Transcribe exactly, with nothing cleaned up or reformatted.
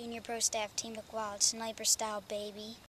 Junior Pro Staff Team McWild, Sniper Style, baby.